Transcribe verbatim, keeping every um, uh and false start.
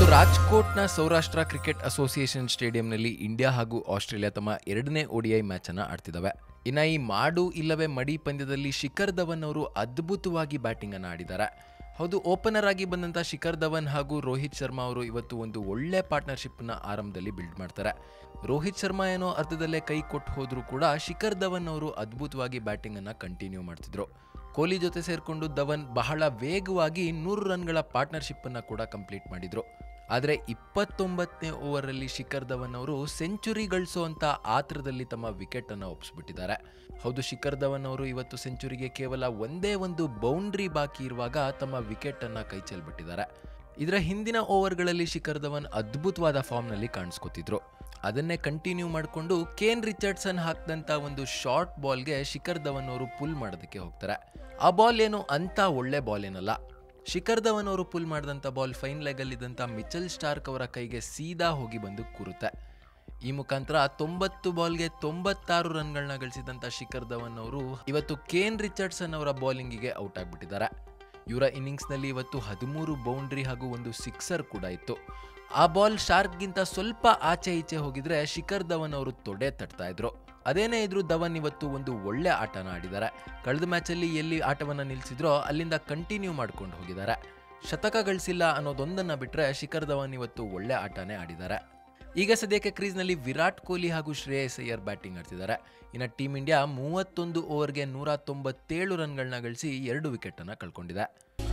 ರಾಜ್‌ಕೋಟ್‌ನ Saurashtra cricket association ಸ್ಟೇಡಿಯಂನಲ್ಲಿ India ಹಾಗೂ Australia ತಮ್ಮ ಎರಡನೇ ಓಡಿಐ ಮ್ಯಾಚ್ ಅನ್ನು ಆಡ್ತಿದ್ದಾವೆ. ಇನ್ನು ಈ ಮಾಡು ಇಲ್ಲವೇ ಮಡಿ ಪಂದ್ಯದಲ್ಲಿ ಶಿಖರ್ ಧವನ್ ಅವರು ಅದ್ಭುತವಾಗಿ ಬ್ಯಾಟಿಂಗ್ ಅನ್ನು ಆಡಿದ್ದಾರೆ. ಹೌದು, ಓಪನರ್ ಆಗಿ ಬಂದಂಥ ಶಿಖರ್ ಧವನ್ ಹಾಗೂ ರೋಹಿತ್ ಶರ್ಮಾ ಅವರು ಇವತ್ತು ಒಂದು ಒಳ್ಳೆ ಪಾರ್ಟ್ನರ್ಶಿಪ್ನ ಆರಂಭದಲ್ಲಿ ಬಿಲ್ಡ್ ಮಾಡ್ತಾರೆ. ರೋಹಿತ್ ಶರ್ಮಾ ಏನೋ ಅರ್ಧದಲ್ಲೇ ಕೈ ಕೊಟ್ಟು ಹೋದರೂ ಕೂಡ ಶಿಖರ್ ಧವನ್ ಅವರು ಅದ್ಭುತವಾಗಿ ಬ್ಯಾಟಿಂಗ್ ಅನ್ನು ಕಂಟಿನ್ಯೂ ಮಾಡ್ತಿದ್ರು. ಕೊಹ್ಲಿ ಜೊತೆ ಸೇರಿಕೊಂಡು ಧವನ್ ಬಹಳ ವೇಗವಾಗಿ ನೂರು ರನ್ಗಳ ಪಾರ್ಟ್ನರ್ಶಿಪ್ ಅನ್ನು ಕೂಡ ಕಂಪ್ಲೀಟ್ ಮಾಡಿದ್ರು. ಆದರೆ ಇಪ್ಪತ್ತೊಂಬತ್ತನೇ ಓವರಲ್ಲಿ ಶಿಖರ್ ಧವನ್ ಅವರು ಸೆಂಚುರಿ ಗಳಿಸುವಂಥ ಆತರದಲ್ಲಿ ತಮ್ಮ ವಿಕೆಟ್ ಅನ್ನು ಒಪ್ಪಿಸ್ಬಿಟ್ಟಿದ್ದಾರೆ. ಹೌದು, ಶಿಖರ್ ಧವನ್ ಅವರು ಇವತ್ತು ಸೆಂಚುರಿಗೆ ಕೇವಲ ಒಂದೇ ಒಂದು ಬೌಂಡ್ರಿ ಬಾಕಿ ಇರುವಾಗ ತಮ್ಮ ವಿಕೆಟ್ ಅನ್ನ ಕೈ ಚೆಲ್ಬಿಟ್ಟಿದ್ದಾರೆ. ಇದರ ಹಿಂದಿನ ಓವರ್ಗಳಲ್ಲಿ ಶಿಖರ್ ಧವನ್ ಅದ್ಭುತವಾದ ಫಾರ್ಮ್ನಲ್ಲಿ ಕಾಣಿಸ್ಕೊತಿದ್ರು. ಅದನ್ನೇ ಕಂಟಿನ್ಯೂ ಮಾಡಿಕೊಂಡು ಕೇನ್ ರಿಚರ್ಡ್ಸನ್ ಹಾಕಿದಂಥ ಒಂದು ಶಾರ್ಟ್ ಬಾಲ್ಗೆ ಶಿಖರ್ ಧವನ್ ಅವರು ಪುಲ್ ಮಾಡೋದಕ್ಕೆ ಹೋಗ್ತಾರೆ. ಆ ಬಾಲ್ ಏನು ಅಂತ ಒಳ್ಳೆ ಬಾಲ್ ಏನಲ್ಲ. ಶಿಖರ್ ಧವನ್ ಅವರು ಪುಲ್ ಮಾಡಿದಂಥ ಬಾಲ್ ಫೈನ್ ಲೆಗಲ್ಲಿದ್ದಂಥ ಮಿಚೆಲ್ ಸ್ಟಾರ್ಕ್ ಅವರ ಕೈಗೆ ಸೀದಾ ಹೋಗಿ ಬಂದು ಕೂರುತ್ತೆ. ಈ ಮುಖಾಂತರ ತೊಂಬತ್ತು ಬಾಲ್ಗೆ ತೊಂಬತ್ತಾರು ರನ್ಗಳನ್ನ ಗಳಿಸಿದಂಥ ಶಿಖರ್ ಧವನ್ ಅವರು ಇವತ್ತು ಕೇನ್ ರಿಚರ್ಡ್ಸನ್ ಅವರ ಬೌಲಿಂಗಿಗೆ ಔಟ್ ಆಗಿಬಿಟ್ಟಿದ್ದಾರೆ. ಇವರ ಇನ್ನಿಂಗ್ಸ್ನಲ್ಲಿ ಇವತ್ತು ಹದಿಮೂರು ಬೌಂಡ್ರಿ ಹಾಗೂ ಒಂದು ಸಿಕ್ಸರ್ ಕೂಡ ಇತ್ತು. ಆ ಬಾಲ್ ಶಾರ್ಕ್ಗಿಂತ ಸ್ವಲ್ಪ ಆಚೆ ಈಚೆ ಹೋಗಿದ್ರೆ ಶಿಖರ್ ಧವನ್ ಅವರು ತೊಡೆ ತಟ್ತಾ ಇದ್ರು. ಅದೇನೇ ಇದ್ರು ಧವನ್ ಇವತ್ತು ಒಂದು ಒಳ್ಳೆ ಆಟನ ಆಡಿದ್ದಾರೆ. ಕಳೆದ ಮ್ಯಾಚಲ್ಲಿ ಎಲ್ಲಿ ಆಟವನ್ನು ನಿಲ್ಲಿಸಿದ್ರೋ ಅಲ್ಲಿಂದ ಕಂಟಿನ್ಯೂ ಮಾಡ್ಕೊಂಡು ಹೋಗಿದ್ದಾರೆ. ಶತಕ ಗಳಿಸಿಲ್ಲ ಅನ್ನೋದೊಂದನ್ನು ಬಿಟ್ಟರೆ ಶಿಖರ್ ಧವನ್ ಇವತ್ತು ಒಳ್ಳೆ ಆಟನೇ ಆಡಿದ್ದಾರೆ. ಈಗ ಸದ್ಯಕ್ಕೆ ಕ್ರೀಸ್ನಲ್ಲಿ ವಿರಾಟ್ ಕೊಹ್ಲಿ ಹಾಗೂ ಶ್ರೇಯಸ್ ಅಯ್ಯರ್ ಬ್ಯಾಟಿಂಗ್ ಆಡ್ತಿದ್ದಾರೆ. ಇನ್ನು ಟೀಮ್ ಇಂಡಿಯಾ ಮೂವತ್ತೊಂದು ಓವರ್ಗೆ ನೂರ ತೊಂಬತ್ತೇಳು ರನ್ಗಳನ್ನ ಗಳಿಸಿ ಎರಡು ವಿಕೆಟನ್ನು ಕಳ್ಕೊಂಡಿದೆ.